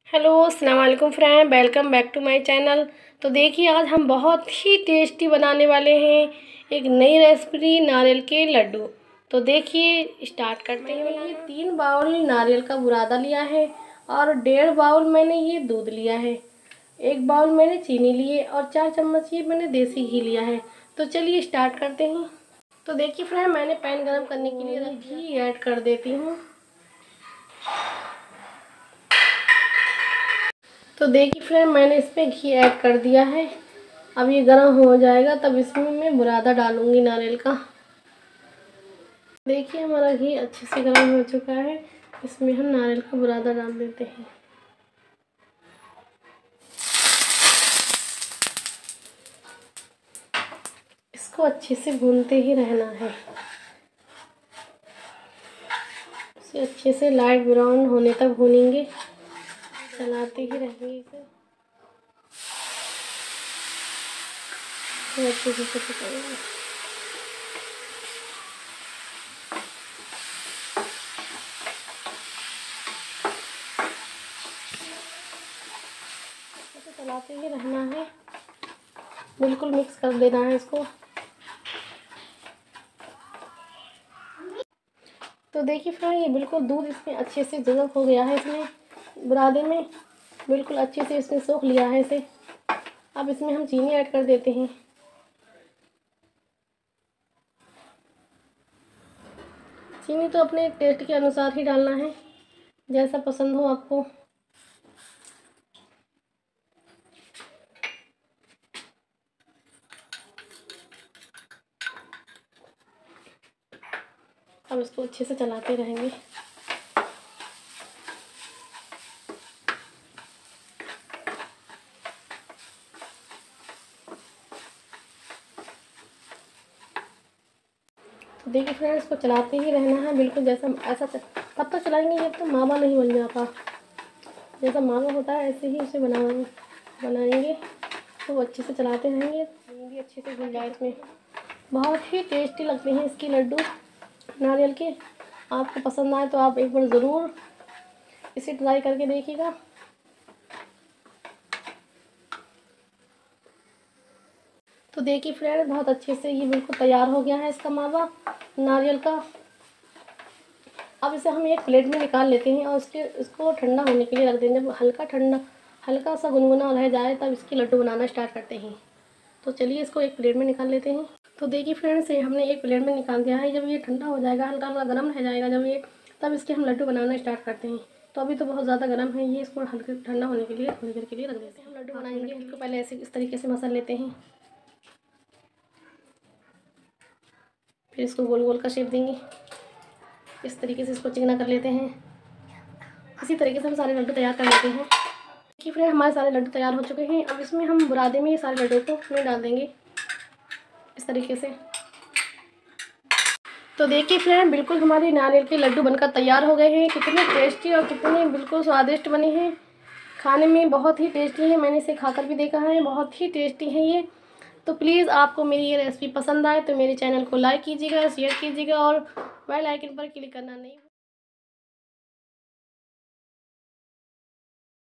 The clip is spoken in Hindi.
हेलो अस्सलाम वालेकुम friend, welcome back to my channel. तो देखिए आज हम बहुत ही टेस्टी बनाने वाले हैं एक नई रेसिपी नारियल के लड्डू। तो देखिए स्टार्ट करते हैं। मैंने ये 3 बाउल नारियल का बुरादा लिया है और 1.5 बाउल मैंने ये दूध लिया है, 1 बाउल मैंने चीनी लिए और 4 चम्मच ये मैंने देसी घी लिया है। तो चलिए स्टार्ट करते हैं। तो देखिए फ्रेंड, मैंने पैन गरम करने के लिए घी ऐड कर देती हूँ। तो देखिए फ्रेंड, मैंने इसमें घी ऐड कर दिया है। अब ये गर्म हो जाएगा तब इसमें मैं बुरादा डालूंगी नारियल का। देखिए हमारा घी अच्छे से गर्म हो चुका है, इसमें हम नारियल का बुरादा डाल देते हैं। इसको अच्छे से भूनते ही रहना है, इसे अच्छे से लाइट ब्राउन होने तक भूनेंगे, चलाते ही रहेंगे इसे अच्छे से पकाएंगे। चलाते ही रहना है, बिल्कुल मिक्स कर देना है इसको। तो देखिए फ्रेंड, ये बिल्कुल दूध इसमें अच्छे से जज़ब हो गया है, इसमें बुरादे में बिल्कुल अच्छे से इसने सोख लिया है इसे। अब इसमें हम चीनी ऐड कर देते हैं। चीनी तो अपने टेस्ट के अनुसार ही डालना है, जैसा पसंद हो आपको। अब इसको अच्छे से चलाते रहेंगे। तो देखिए फ्रेंड्स, इसको चलाते ही रहना है, बिल्कुल जैसा ऐसा तब तक चलाएंगे जब तक मावा नहीं बन जाता। जैसा मावा होता है ऐसे ही उसे बनाएंगे। तो अच्छे से चलाते रहेंगे, भी अच्छे से भून जाए। इसमें बहुत ही टेस्टी लगते हैं इसके लड्डू नारियल के। आपको पसंद आए तो आप एक बार ज़रूर इसे ट्राई करके देखिएगा। तो देखिए फ्रेंड, बहुत अच्छे से ये बिल्कुल तैयार हो गया है इसका मावा नारियल का। अब इसे हम एक प्लेट में निकाल लेते हैं और इसको ठंडा होने के लिए रख देंगे। जब हल्का सा गुनगुना रह जाए तब इसके लड्डू बनाना स्टार्ट करते हैं। तो चलिए इसको एक प्लेट में निकाल लेते हैं। तो देखिए फ्रेंड्स, ये हमने एक प्लेट में निकाल दिया है। जब ये ठंडा हो जाएगा, हल्का हल्का गर्म रह जाएगा जब ये, तब इसके हम लड्डू बनाना स्टार्ट करते हैं। तो अभी तो बहुत ज़्यादा गर्म है ये, इसको हल्के ठंडा होने के लिए थोड़ी देर के लिए रख देते हैं। हम लड्डू बनाएंगे, इसको पहले ऐसे इस तरीके से मसल लेते हैं, फिर इसको गोल गोल का शेप देंगे। इस तरीके से इसको चिकना कर लेते हैं। इसी तरीके से हम सारे लड्डू तैयार कर लेते हैं। देखिए फ्रेंड, हमारे सारे लड्डू तैयार हो चुके हैं। अब इसमें हम बुरादे में ये सारे लड्डू को इसमें डाल देंगे इस तरीके से। तो देखिए फ्रेंड, बिल्कुल हमारे नारियल के लड्डू बनकर तैयार हो गए हैं। कितने टेस्टी और कितने बिल्कुल स्वादिष्ट बने हैं, खाने में बहुत ही टेस्टी है। मैंने इसे खाकर भी देखा है, बहुत ही टेस्टी है ये। तो प्लीज़ आपको मेरी ये रेसिपी पसंद आए तो मेरे चैनल को लाइक कीजिएगा, शेयर कीजिएगा और बेल आइकन पर क्लिक करना नहीं